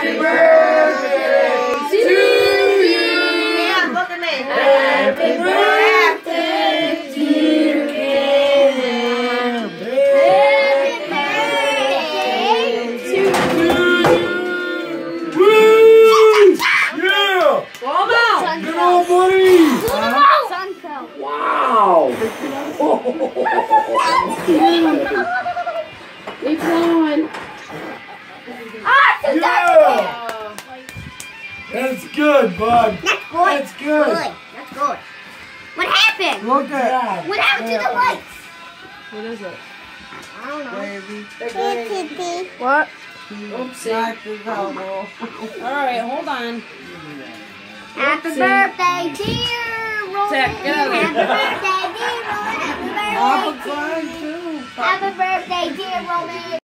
birthday to you. Yeah, look at me. Happy birthday, dear Kim. Happy birthday to you. Woo! Yeah! Good old buddy! Sun fell. Wow! Keep going. Yeah! That's good, bud. That's good. That's good. That's good. What happened? Look at that. What happened to the lights? What is it? I don't know. What? Oopsie. Alright, hold on. Happy birthday, dear Roland. Zach, get out of Happy there. birthday, dear Roland. Happy birthday. I'm crying too. Happy birthday, dear Roland.